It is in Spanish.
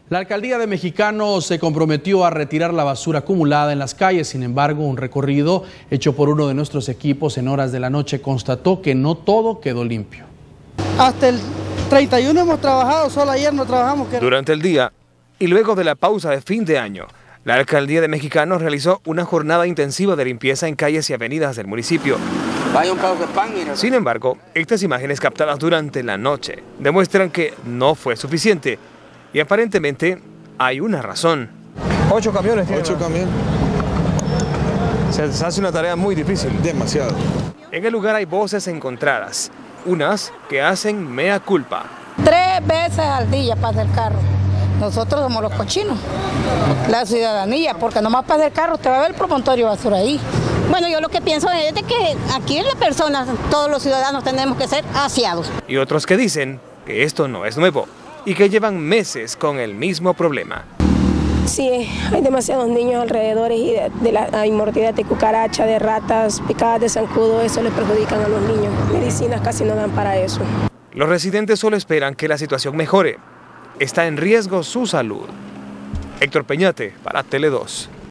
La alcaldía de Mexicano se comprometió a retirar la basura acumulada en las calles. Sin embargo, un recorrido hecho por uno de nuestros equipos en horas de la noche constató que no todo quedó limpio. Hasta el 31 hemos trabajado, solo ayer no trabajamos. Durante el día y luego de la pausa de fin de año, la alcaldía de Mexicano realizó una jornada intensiva de limpieza en calles y avenidas del municipio. Sin embargo, estas imágenes captadas durante la noche demuestran que no fue suficiente y aparentemente hay una razón. 8 camiones tienen. 8 camiones. Se hace una tarea muy difícil. Demasiado. En el lugar hay voces encontradas, unas que hacen mea culpa. 3 veces al día pasa el carro. Nosotros somos los cochinos, la ciudadanía, porque nomás pasa el carro, usted va a ver el promontorio de basura ahí. Bueno, yo lo que pienso es de que aquí las personas, todos los ciudadanos tenemos que ser aseados. Y otros que dicen que esto no es nuevo y que llevan meses con el mismo problema. Sí, hay demasiados niños alrededor y hay mordidas de cucaracha, de ratas, picadas de zancudo, eso le perjudican a los niños. Medicinas casi no dan para eso. Los residentes solo esperan que la situación mejore. Está en riesgo su salud. Héctor Peñate para Tele 2.